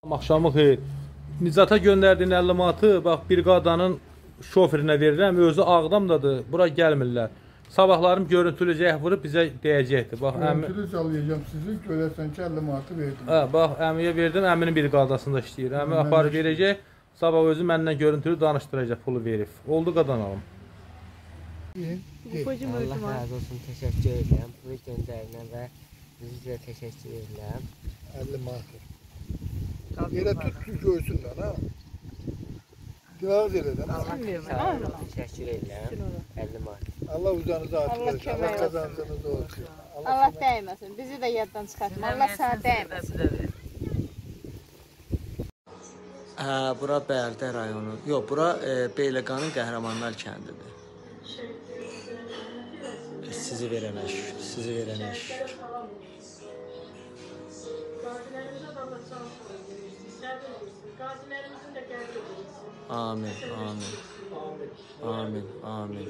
Axşamı xeyir. Nicata göndərdiyin 50 manatı bax briqadanın şoferinə verirəm. Özü Ağdamdadır. Bura gəlmirlər. Sabahlarım görüntülü zəh vurub bizə deyəcəkdir. Bax görüntülü çalıyacağım sizi. Görərsən ki 50 manatı verdim. Hə, bax əmiyə verdim. Əminin briqadasında işləyir. Əmi aparıb verəcək. Sabah özü məndən görüntülü danışdıracaq, pulu verib. Oldu qazanalım. Allah razı olsun, teşekkür ederim. Pulu göndərinə və bizə teşekkür edirəm. 50 manatı. Yerə tut ki görsünlər ha. Divarız elədən ha. Sağ olun, teşekkür edirəm. 50 manat. Allah uzanızı artırsın. Allah kazancınız olsun. Allah dəyməsin. Bizi də yaddan çıxartma. Allah sənə dəyməsin. Bura Bərdə rayonu. Yox, bura Beyləqanın Qəhrəmanlar kəndidir. Sizi verənə şükür, sizi verənə şükür. Amin, amin. Amin, amin.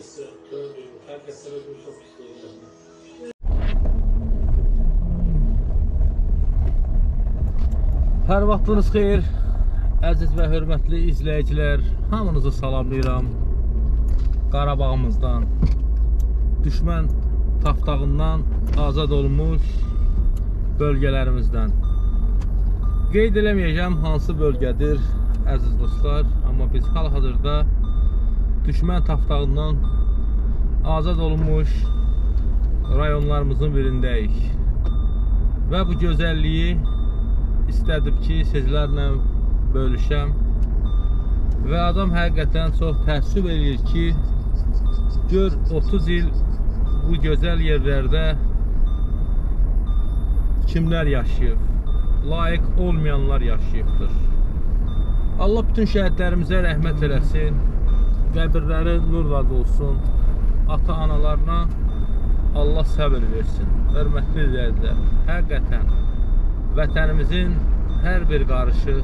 Hər vaxtınız xeyir. Əziz və hörmətli izləyicilər, hamınızı salamlayıram. Qarabağımızdan, düşmən tapdağından azad olmuş bölgələrimizdən. Qeyd eləməyəcəm hansı bölgədir, əziz dostlar, amma biz hal-hazırda düşmən tapdağından azad olmuş rayonlarımızın birindəyik. Və bu gözəlliyi istədim ki, sizlərlə bölüşəm. Və adam həqiqətən çox təəssüf edir ki, gör 30 il bu gözəl yerlərdə kimlər yaşayıb, layiq olmayanlar yaşayıbdır. Allah bütün şəhidlərimizə rəhmət eləsin, qəbirləri nurla dolsun, ata-analarına Allah səbir versin. Hörmətli izləyicilər, həqiqətən vətənimizin hər bir qarışı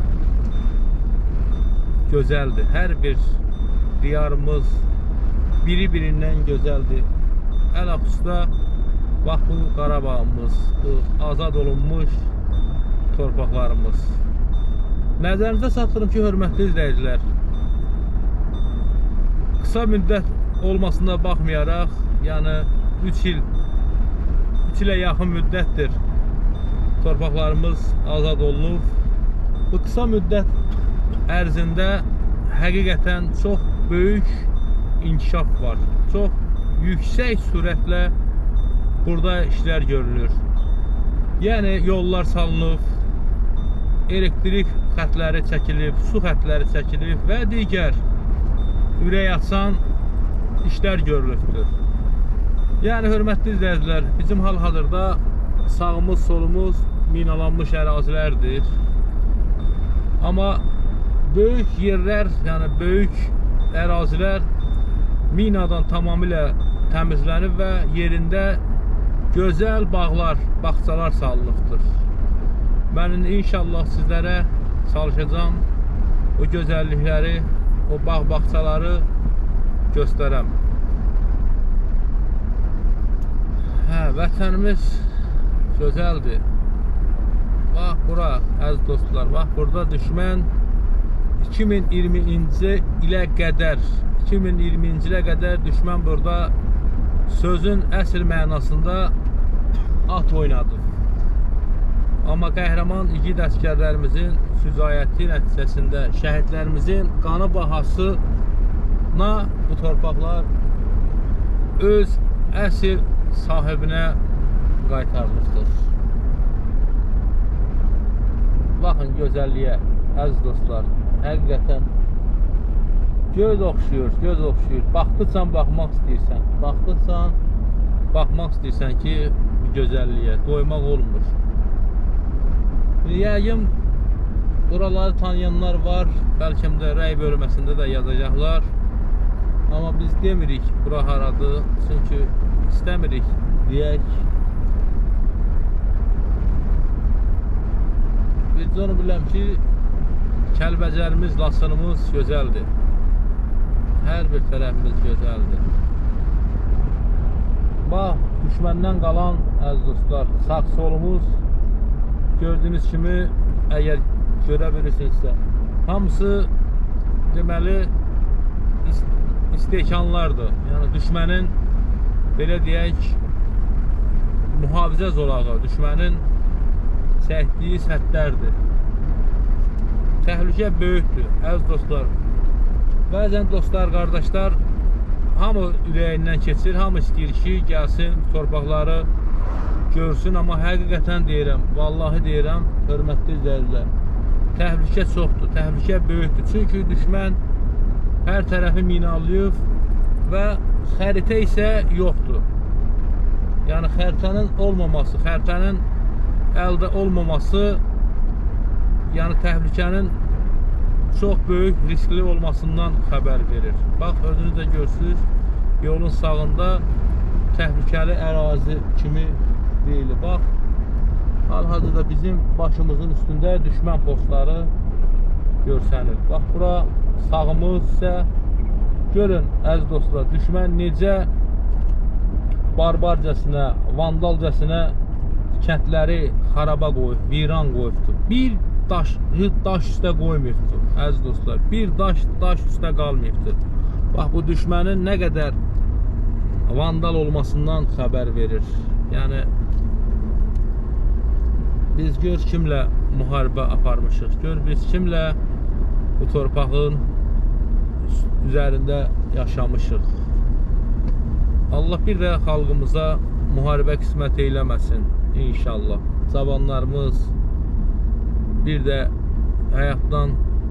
gözəldir. Hər bir diyarımız biri-birindən gözəldir. Ələxüsdə bax bu Qarabağımız, bu azad olunmuş torpaqlarımız. Nəzərinizə çatdırım ki, hörmətli izləyicilər, qısa müddət olmasına baxmayaraq, yəni 3 ilə yaxın müddətdir torpaqlarımız azad olunub. Bu qısa müddət ərzində həqiqətən çox böyük inkişaf var. Çox yüksək sürətlə burada işlər görülür. Yəni yollar salınıb, elektrik xətləri çəkilib, su xətləri çəkilib və digər ürək açan işlər görülübdür. Yəni hörmətli izləyicilər, bizim hal-hazırda sağımız, solumuz minalanmış ərazilərdir. Amma böyük yerlər, yəni böyük ərazilər minadan tamamilə təmizlənib və yerində gözəl bağlar, bağçalar salınıbdır. Mən inşallah sizlərə çalışacağım o gözəllikləri, o bağ-bağçaları göstərəm. Vətənimiz gözəldir. Bax bura, əziz dostlar, bax burada düşmən 2020-ci ilə qədər düşmən burada sözün əsl mənasında at oynadı. Amma qəhrəman igid əskərlərimizin süzayəti nəticəsində şəhidlərimizin qanı bahasına bu torpaqlar öz əsl sahibinə qaytarılıbdır. Baxın gözəlliyə, əziz dostlar, həqiqətən göz oxşuyur, göz oxşuyur. Baxdıqcan baxmaq istəyirsən, baxdıqcan baxmaq istəyirsən ki, gözəlliyə doymaq olmur. Yəqin buraları tanıyanlar var, bəlkə də rəy bölməsində də yazacaqlar. Amma biz demirik bura haradır, çünki istəmirik deyək. Biz onu biləm ki, Kəlbəcərimiz, Lasınımız gözəldir. Hər bir tərəfimiz gözəldir. Bax, düşməndən qalan, əziz dostlar, sağ solumuz gördüyünüz kimi, əgər görə bilirsinizsə. Hamısı deməli istehkamlardır. Yəni düşmənin belə deyək mühafizə zolağı, düşmənin çəkdiyi sədlərdir. Təhlükə böyükdür, əziz dostlar. Bəzən dostlar, qardaşlar, hamı ürəyindən keçir, hamı istəyir ki, gəlsin, torpaqları görsün, amma həqiqətən deyirəm, vallahi deyirəm, hörmətli izləyicilər, təhlükə çoxdur, təhlükə böyükdür. Çünki düşmən hər tərəfi minalayıb və xəritə isə yoxdur. Yəni xəritənin olmaması, xəritənin əldə olmaması, yəni təhlükənin çox böyük riskli olmasından xəbər verir. Bax, özünüz də görsünüz, yolun sağında təhlükəli ərazi kimi deyilir. Bax, hal-hazırda bizim başımızın üstündə düşmən postları görsənir. Bax, bura sağımız isə görün, əziz dostlar, düşmən necə barbarcasına, vandalcasına kəndləri xaraba qoyub, viran qoyubdur. Bir daş üstə qoymayıbdır, əziz dostlar. Bir daş üstə qalmayıbdır. Bax, bu düşmənin nə qədər vandal olmasından xəbər verir. Yəni, biz gör kimlə müharibə aparmışıq, gör biz kimlə bu torpağın üzərində yaşamışıq. Allah bir də xalqımıza müharibə qismət eyləməsin, inşallah. Cavanlarımız bir də həyatdan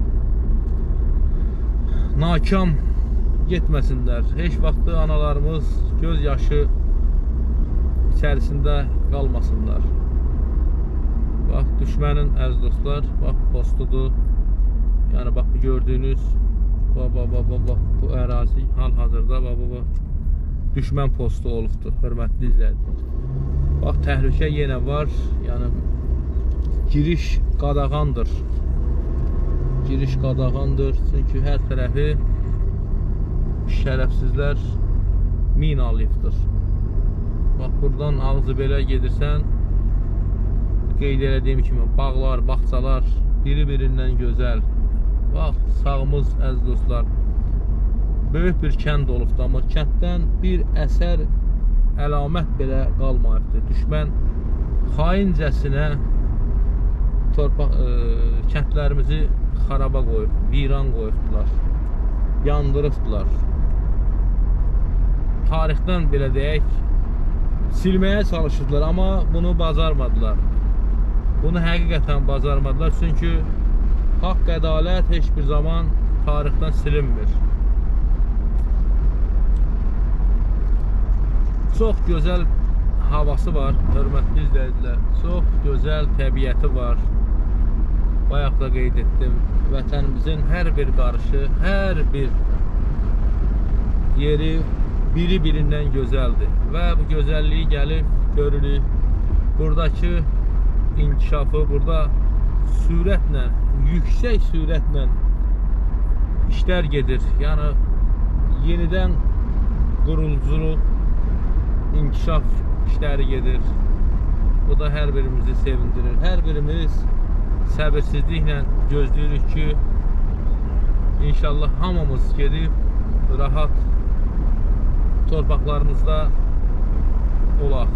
nakam getməsinlər. Heç vaxtı analarımız göz yaşı içərisində qalmasınlar. Bax, düşmənin, əziz dostlar, bax, postudur. Yəni, bax, bu gördüyünüz bu ərazi hal-hazırda düşmən postu olubdur, hörmətli izləyicilər. Bax, təhlükə yenə var. Yəni, giriş qadağandır. Giriş qadağandır. Çünki hər tərəfi şərəfsizlər minalayıbdır. Bax, buradan ağzı belə gedirsən, qeyd elədiyim kimi, bağlar, bağçalar biri-birindən gözəl. Bax, sağımız, əziz dostlar, böyük bir kənd olubdur, amma kənddən bir əsər, əlamət belə qalmayıbdır. Düşmən xaincəsinə kəndlərimizi xaraba qoyub, viran qoyubdular, yandırıbdılar. Tarixdən belə deyək, silməyə çalışırdılar, amma bunu bacarmadılar. Bunu həqiqətən bacarmadılar, çünki haqq, ədalət heç bir zaman tarixdən silinmir. Çox gözəl havası var, hörmətli izləyicilər. Çox gözəl təbiəti var. Bayaq da qeyd etdim, vətənimizin hər bir qarışı, hər bir yeri biri-birindən gözəldir. Və bu gözəlliyi gəlib görürük. Buradakı inkişafı, burada sürətlə, yüksək sürətlə işlər gedir. Yəni, yenidən quruculuq, inkişaf işləri gedir. Bu da hər birimizi sevindirir. Hər birimiz səbirsizliklə gözləyirik ki, inşallah hamımız gedib rahat torpaqlarımızda olaq.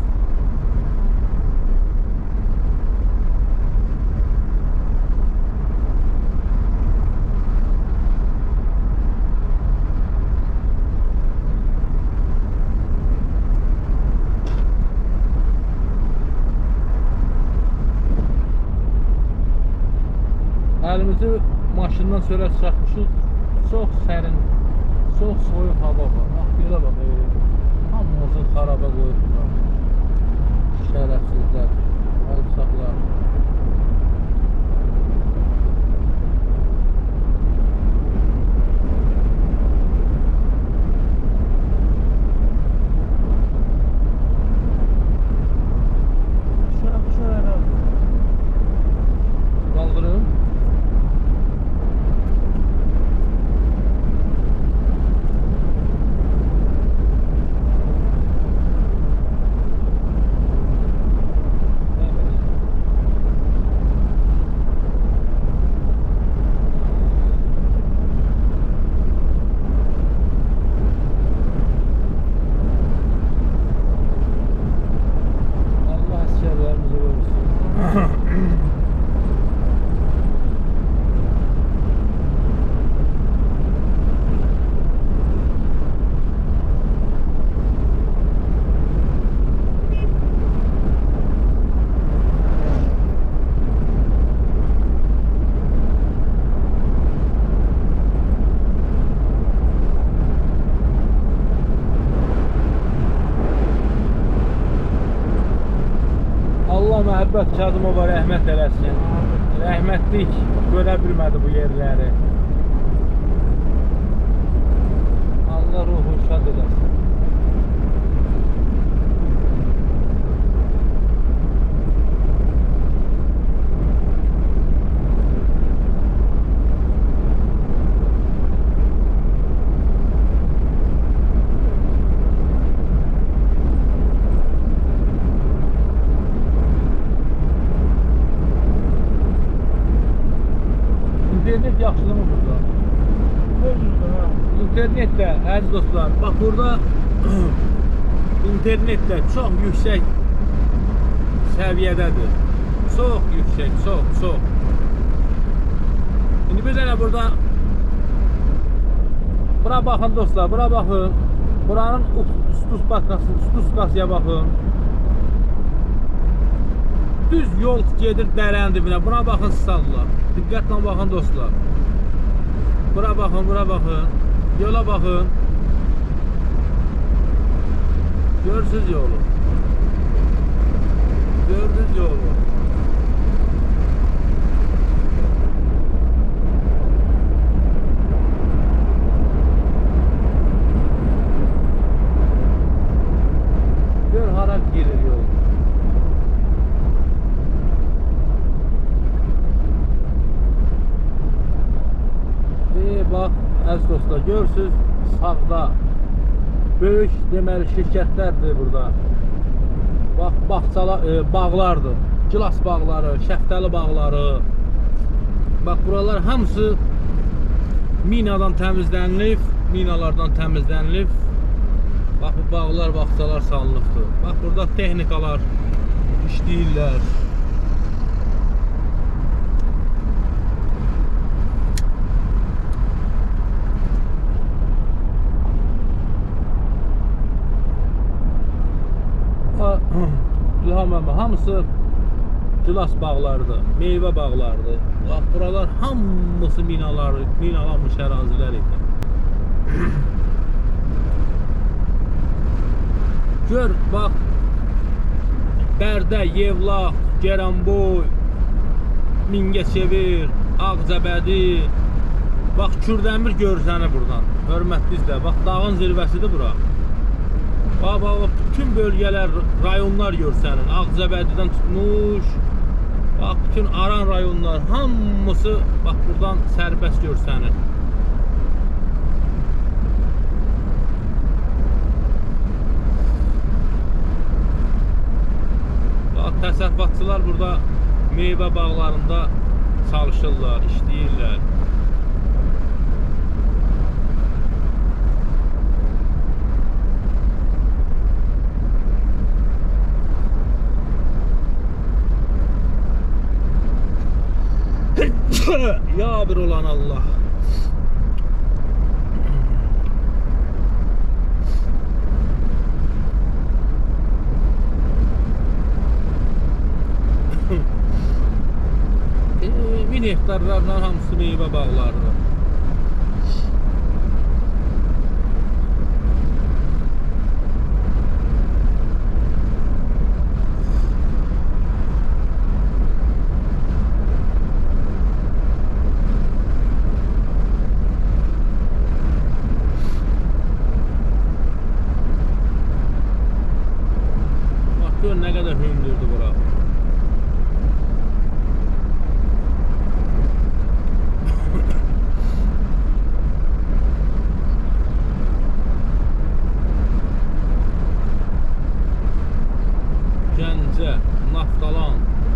Əlimizi maşından çölə çıxartmışıq. Çox sərin, çox soyuq hava var. Bax, belə bax, hamımızı xaraba qoyublar. Şərəfsizlər, alçaqlar. Qaldırım. Əlbət Kazımova rəhmət eləsin. Rəhmətlik görə bilmədi bu yerləri. Allah ruhu şad eləsin. İnternet yaxşıdır mı burada? İnternetdə, əziz dostlar, bax burada internetdə çox yüksək səviyyədədir. Çox yüksək, çox. İndi biz elə burada bura baxın dostlar, bura baxın. Buranın Stuskasıya baxın. Düz yol gedir dərənin dibinə. Buna baxın sizlərlə. Diqqətlə baxın dostlar. Bura baxın. Yola baxın. Görürsünüz yolu. Gördünüz yolu. Gör hara girir yol. Bax, əziz dostlar, görürsünüz sağda böyük deməli şirkətlərdir burada. Bax, bağlardır. Gilas bağları, şəftəli bağları. Bax, buralar hamısı minadan təmizlənilib, minalardan təmizlənilib. Bax, bu bağlar, bağçalar salınıbdır. Bax, burada texnikalar işləyirlər. Hamısı gilas bağlarıdır, meyvə bağlarıdır. Bax, buralar hamısı minalanmış ərazilər idi. Gör, bax, Bərdə, Yevlax, Gəranboy, Mingəçevir, Ağcabədi. Bax, Kürdəmir görsənir buradan. Hörmətli izlə, bax, dağın zirvəsidir bura. Bax, bütün bölgələr, rayonlar görsənir. Ağcabədidən tutmuş. Bax, bütün Aran rayonlar, hamısı bax, buradan sərbəst görsənir. Bax, təsərrüfatçılar burada meyvə bağlarında çalışırlar, işləyirlər. Ya bir olan Allah. Min hektarlarla hamısı meyvə bağlarıdır. Gör nə qədər hündürdür bura. Gəncə, Naftalan.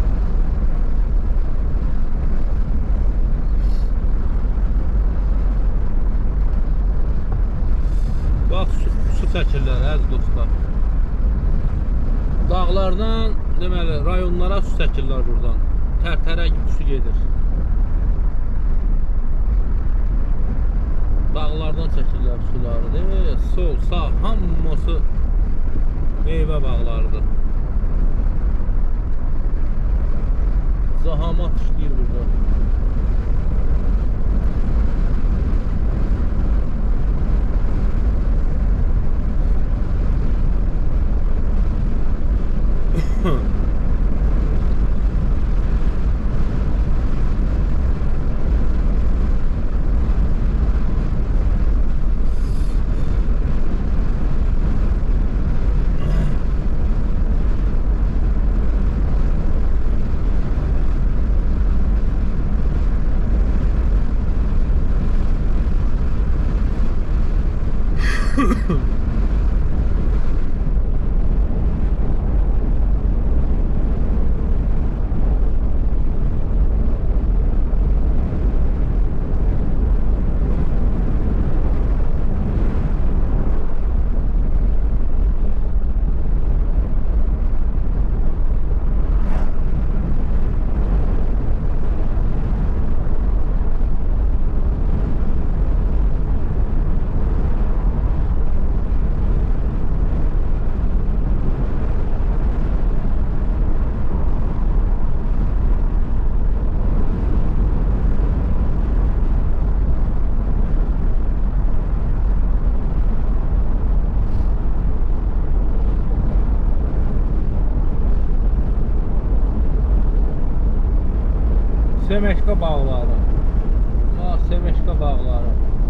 Bax, su çəkirlər, əziz dostlar. Dağlardan, deməli, rayonlara su çəkirlər buradan. Tərtərə su gedir. Dağlardan çəkirlər suları. Sol, sağ, hamısı meyvə bağlarıdır. Zahamat işləyir burada. bağları. Semeşka bağları.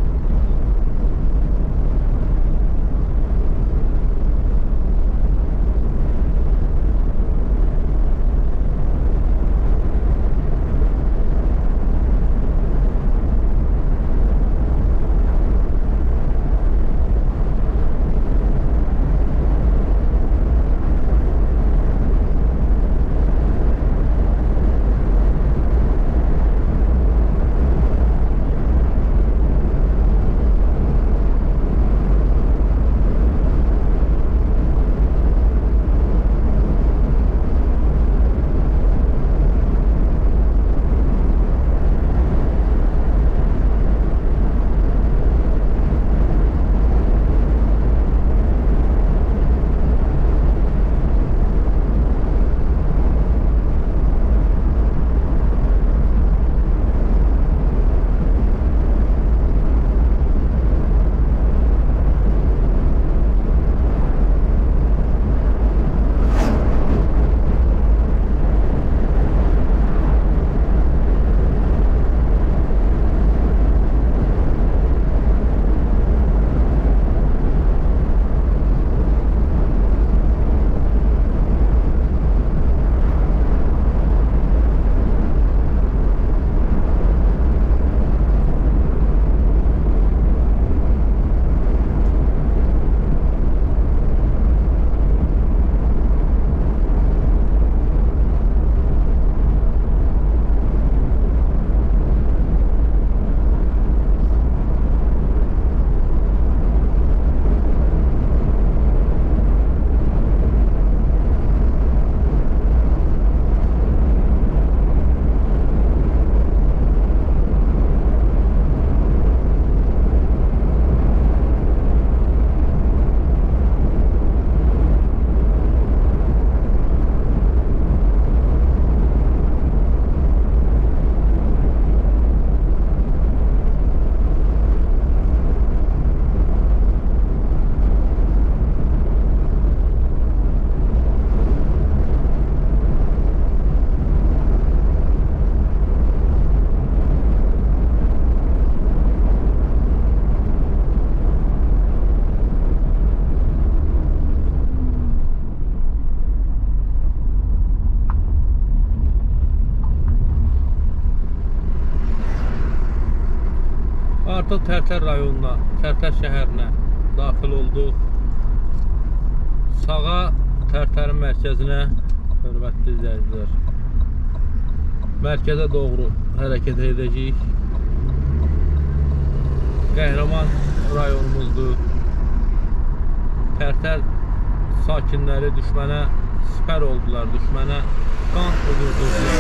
Artıq Tərtər rayonuna, Tərtər şəhərinə daxil olduq. Sağa Tərtərin mərkəzinə, hörmətli izləyicilər, mərkəzə doğru hərəkət edəcəyik. Qəhrəman rayonumuzdur. Tərtər sakinləri düşmənə sipər oldular, düşmənə qan udurdular.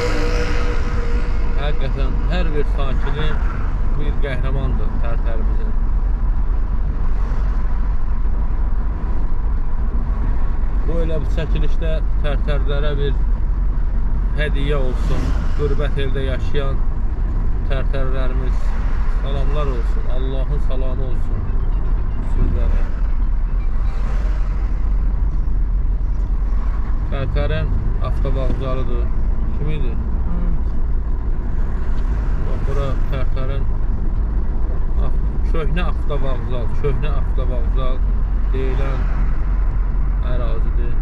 Həqiqətən hər bir sakini bir qəhrəmandır Tərtərimizin. Bu elə bu çəkilişdə Tərtərlərə bir hədiyyə olsun. Qürbət eldə yaşayan Tərtərlərimiz, salamlar olsun. Allahın salamı olsun sizlərə. Tərtərin avtovağzalıdır. Kim idi? Bura Tərtərin köhnə avtovağzal deyilən ərazidir.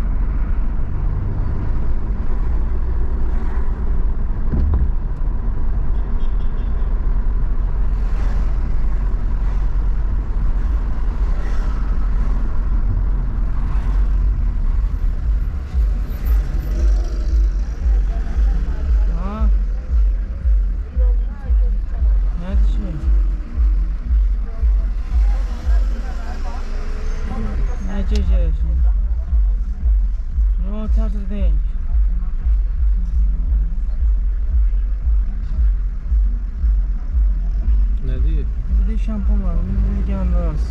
Ne diyor? Bir de şampuan var. Bir de gelmez.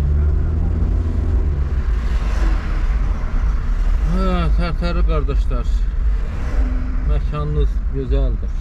Tərtəri qardaşlar, məkanınız gözəldir.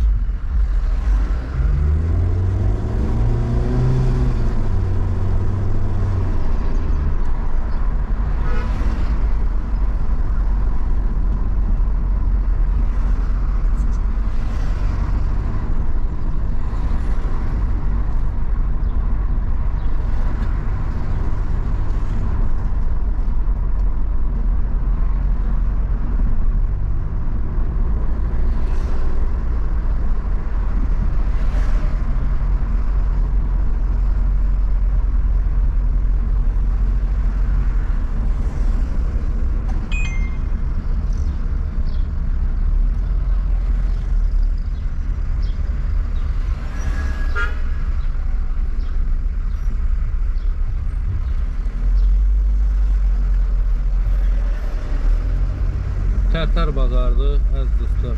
Tərtər bazardır, əziz dostlar.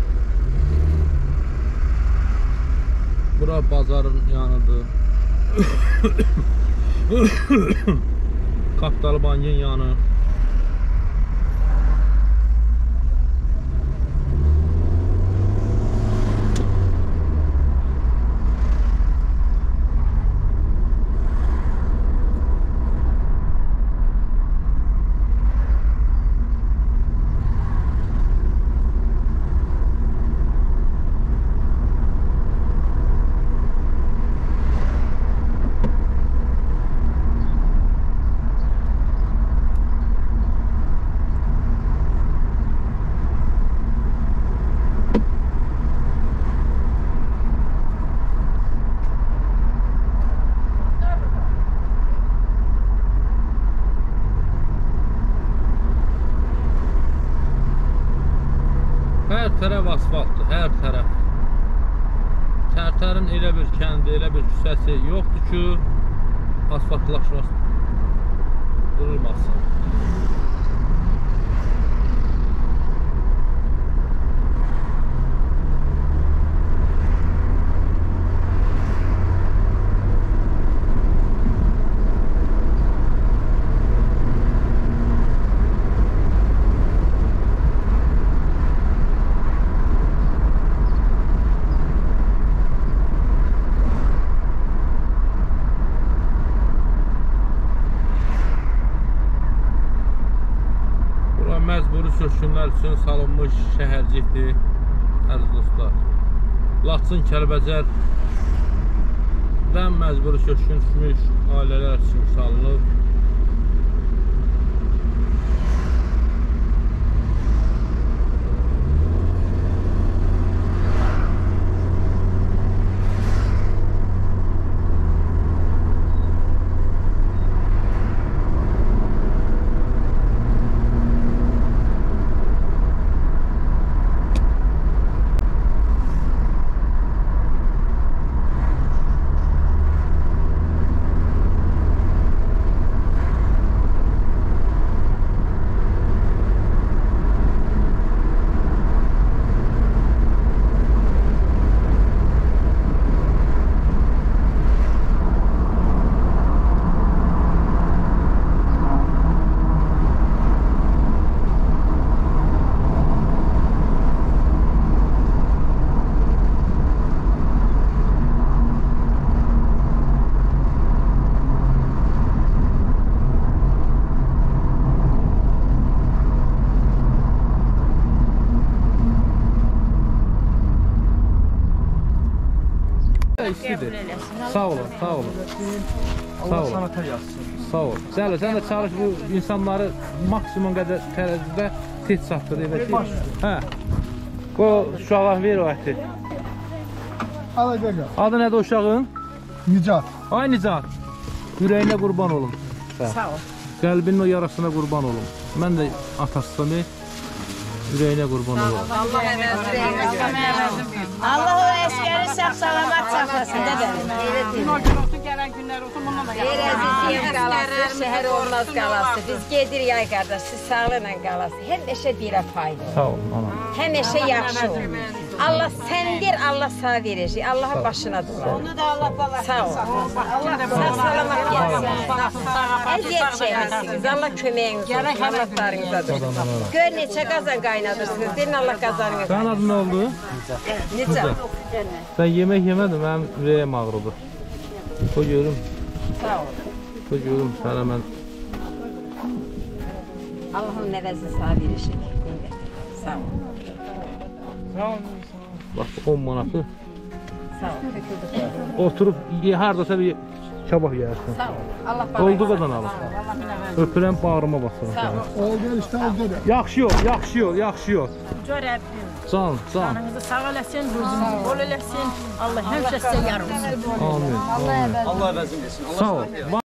Bura bazarın yanıdır. Kaptalı bankın yanı. Hər tərəf asfaltdır, hər tərəf. Tərtərin elə bir kəndi, elə bir küçəsi yoxdur ki, asfaltlaşması durulmasın. Məcburi sürüşkünlər üçün salınmış şəhərcikdir, əziz dostlar. Laçın, Kəlbəcərdən məcburi sürüşkün düşmüş ailələr üçün salınıb. İstidir. Sağ olun, sağ olun. Sağ olun. Sanata yazsın. Sağ ol. Cəli, sən də çalış bu insanları maksimum qədər tərəzidə tez çatdır. Hə. Qoy uşağa ver o əti. Al qaqa. Adı nədir o uşağın? Nicat. Ay Nicat. Ürəyinə qurban olum. Sağ ol. Qəlbinin o yarasına qurban olum. Mən də atasını ürəyinə qurban olum. Allah o eşkəri sağ-salamat saxlasın dədə. olsun, gələn günlər olsun, bundan da Yerəziziyəm qalası, şəhər olmaz qalası. Biz gedirik ay qardaş, siz sağlıqla qalası. Həmişə birə fayda olur. Sağ olun, ana. Həmişə yaxşı olur. Allah səndir, Allah sağ verəcək. Allah'a başına durar. Onu da Allah balasın. Sağ ol. Sağ-salamat gəlsin. Əziyyət çəkmişsiniz. Allah köməyiniz olsun. Allah darınıza dursun. Gör neçə qazan qaynadırsınız. Deyin Allah qazanınız. Sənin adın nə oldu? Necə? Sən yemək yemədin, mənim ürəyim ağrıdı. Qoy görüm. Sağ ol. Qoy görüm sənə mən. Allah'ın nəvəzi sağ verəcək. Sağ ol. Sağ ol. Bax, 10 manatı. Sağ ol. Töküldük. Oturub, hardasa bir kabak yersin. Sağ ol. Allah balasın. Oldu qazanalım. Öpürəm, bağrıma basırım Sağ ol. səni. Ol gel işte ol gel. Yaxşı yol, yaxşı yol, yaxşı yol. Rəbbim, Can, can. canınızı sağ eləsin, ruzunu bol eləsin. Allah həmişə sizə yar olsun. Amin. Allah əvəzini. Allah əvəzini versin. Sağ ol.